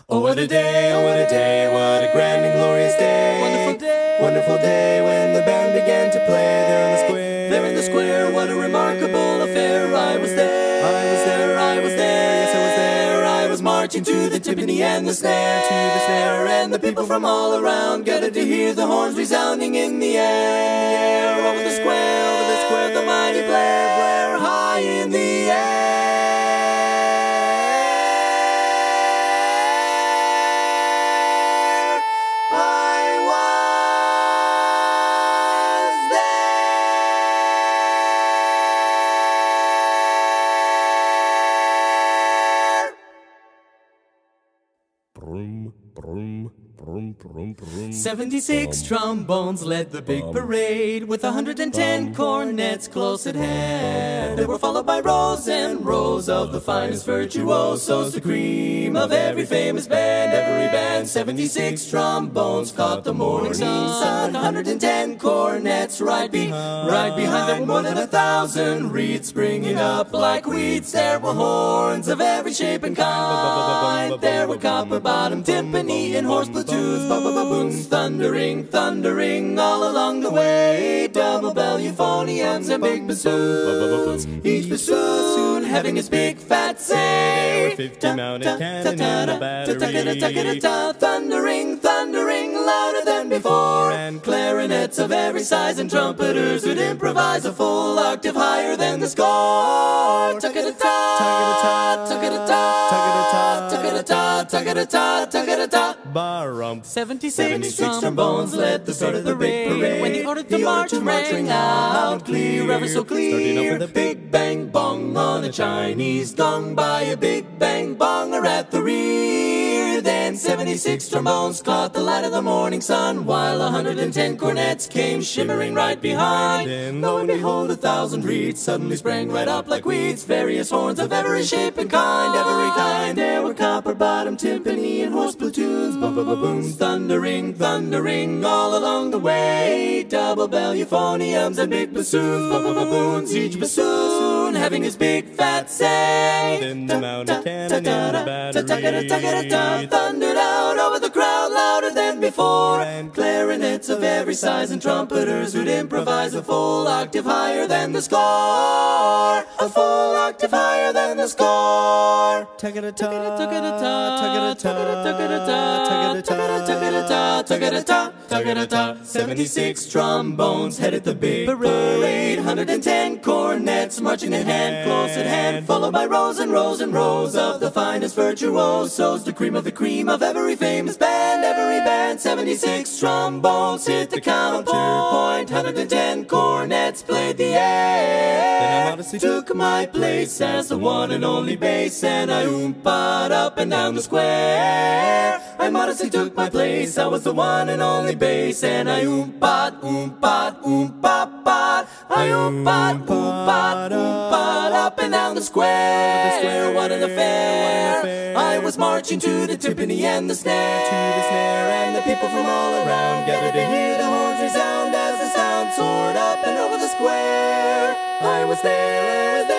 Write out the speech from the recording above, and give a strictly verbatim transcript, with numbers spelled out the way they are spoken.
Oh, what a day, oh, what a day, what a grand and glorious day. Wonderful day, wonderful day when the band began to play there in the square. There in the square, what a remarkable affair. I was there, I was there, I was there, yes, I was there. I was marching to the timpani and the snare, to the snare, and the people from all around gathered to hear the horns resounding in the air. Over the square, over the square, the mighty Blair, Blair, high in the air. Brum, brum, brum, brum, brum. Seventy-six trombones led the big parade, with a hundred and ten cornets close at hand. They were followed by rows and rows of the finest virtuosos, the cream of every famous band, every band. Seventy-six trombones caught the morning sun, a hundred and ten cornets right behind. Right behind there were more than a thousand reeds springing up like weeds. There were horns of every shape and kind. There were copper-bottom timpani and horse platoons, ba-ba-ba-boons, thundering, thundering all along the way. Double bell euphoniums and big bassoons, each bassoon having its big fat say. There were fifty mounted cannon in the battery, thundering, thundering louder than before. And clarinets of every size and trumpeters who'd improvise a full octave higher than the score. Tuck-a-da-ta, tuck-a-da-ta, tuck-a-da-ta, tuck-a-da-ta, tuck-a-da-ta, tuck-a-da-ta. Ba-rum. Seventy-six trombones led the start of the big parade, when the order to march rang out clear, ever so clear. Starting off with a big bang bong on a Chinese gong, by a big bang bonger at the rear. Then seventy-six trombones caught the light of the morning sun, while a hundred and ten cornets came shimmering right behind. Then lo and behold, a thousand reeds suddenly sprang right up like weeds, various horns of every shape and kind, every kind. There were copper-bottom timpani and horse platoons, ba-ba-ba-booms, thundering, thundering all along the way. Double bell euphoniums and big bassoons, ba-ba-ba-boons, each bassoon having his big fat say. Then the mounted cannon in the battery thundered out over the crowd louder than before. And clarinets of every size and trumpeters who'd improvise a full octave higher than the score. A full octave higher than the score. Tuck-a-da-ta, Tuck-a-da-ta, tuck-a-da-ta, tuck-a-da-ta, tuck-a-da-ta, tuck-a-da-ta. Seventy-six trombones headed the big parade, hundred and ten cornets marching at hand, close at hand, followed by rows and rows and rows of the finest virtuosos, the cream of the cream of every famous band, every band. Seventy-six trombones hit the counterpoint, hundred and ten cornets played the air. Then I modestly took my place as the one and only bass, and I oomped up and down the square. I modestly took my place, I was the one and only bass, and I oomped, oomped, oomped, I oomped, oomped, oomped up and down the square. What an affair! I was marching to the timpani and the snare, to the snare, and the people from all around gathered to hear the horns resound as the sound soared up and over the square. I was there, I was there.